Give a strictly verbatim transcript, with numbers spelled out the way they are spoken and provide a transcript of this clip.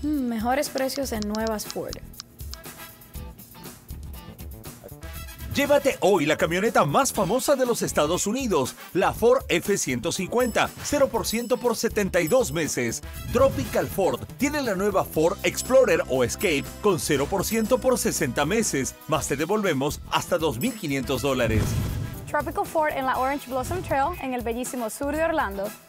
Mm, mejores precios en nuevas Ford. Llévate hoy la camioneta más famosa de los Estados Unidos, la Ford F ciento cincuenta, cero por ciento por setenta y dos meses. Tropical Ford tiene la nueva Ford Explorer o Escape con cero por ciento por sesenta meses, más te devolvemos hasta dos mil quinientos dólares. Tropical Ford en la Orange Blossom Trail en el bellísimo sur de Orlando.